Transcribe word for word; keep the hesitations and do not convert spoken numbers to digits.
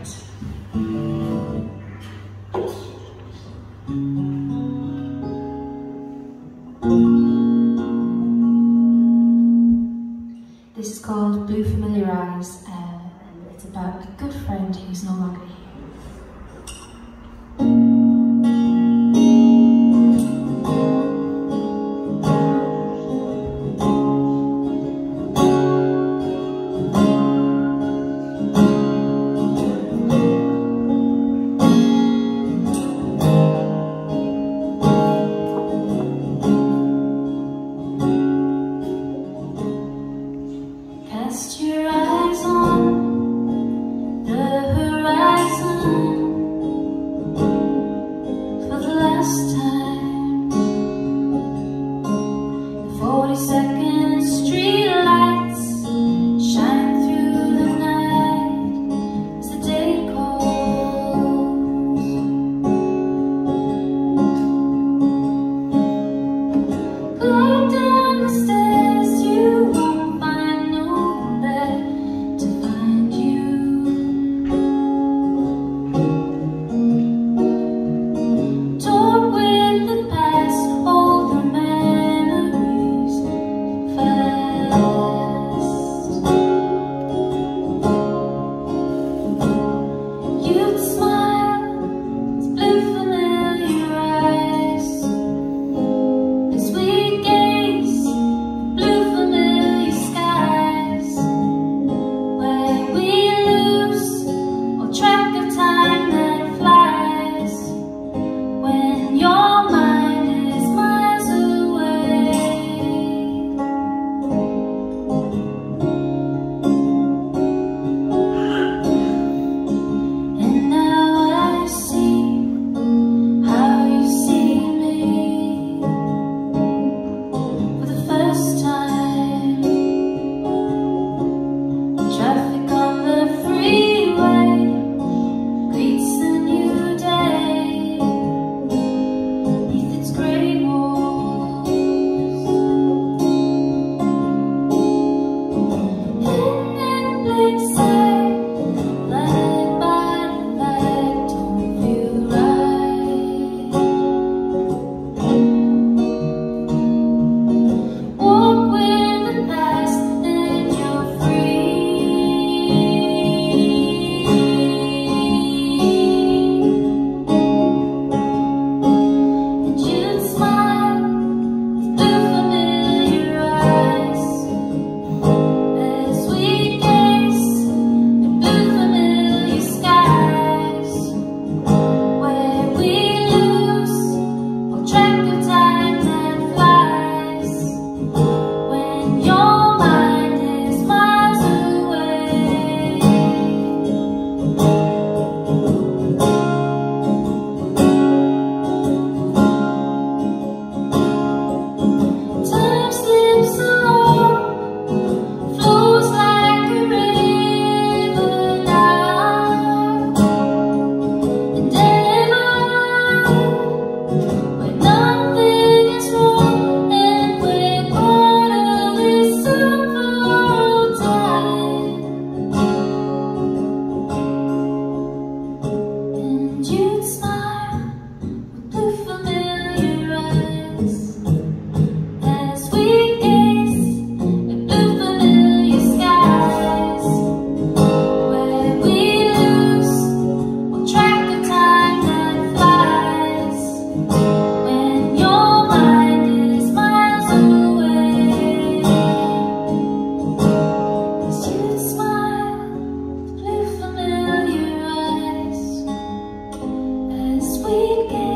This is called Blue Familiar Eyes, uh, and it's about a good friend who's no longer here. Cast your eyes on the horizon for the last time. The forty-second street lights shine through the night as the day calls. Go down the stairs, you won't find no bed to find you. Talk with the past, hold the memories fast. You'd smile, it's blue familiar eyes as we gaze blue familiar skies, where we lose all track of time that flies when your mind is miles away. And now I see how you see me for the first time. Traffic on the freeway greets the new day beneath its grey walls. And in plain sight, light by light, don't feel right. Walk with the past and you're free. And you'd smile with blue familiar eyes as we gaze at blue familiar skies, where we lose all track of time that flies when your mind is miles away. Time slips along, flows like a river now, and ever where nothing is wrong, and we're part of this unfold time. And you'd smile with blue familiar eyes as we gaze at blue familiar skies, where we lose all track of time that flies when your mind is miles away. As you'd smile with blue familiar eyes as we gaze